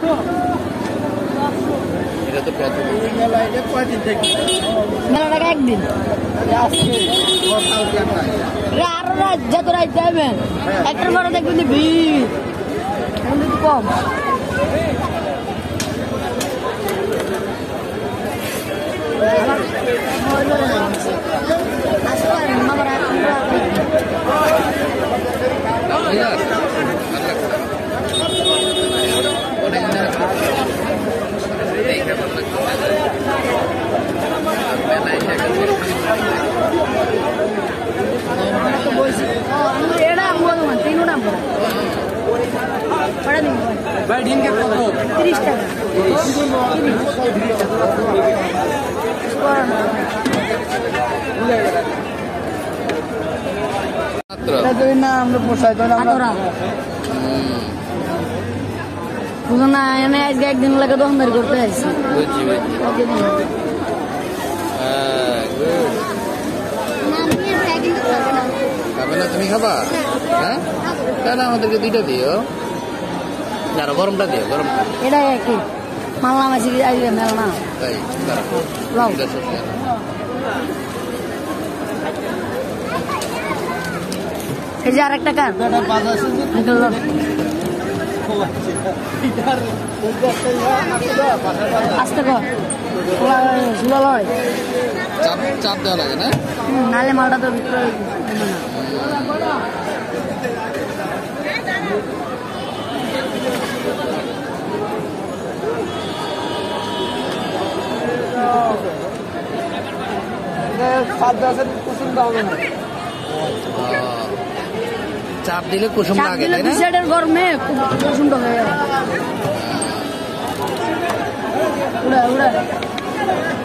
এটা তো প্রথম কয়দিন থেকে মেলাটাকে একদিন আরো রাত যত রাত যাবেন একটার পরে দেখবেন যে ভিড় এখন একটু কম ভাই ডিম কে কত 30 টাকা না আমরা পোষাই তো না বুঝো না এনে আজকে একদিন লাগে দোকানদারি করতে আসছি বুঝছি খাবে না তুমি খাবা হ্যাঁ তাহলে আমাদেরকে দুইটা দিও যারা গরমটা দিও গরমটা এটাই একই মাল্লা মাছি আজকে মেল না তাই এই যে আরেকটা কার আসতে কর চাপ দেওয়া লাগে না নালে মালটা তো ভিতরে চাপ দিলে কুসুম লাগে তাই না সাইডের গরমে কুসুমটা হয়ে যায় উড়া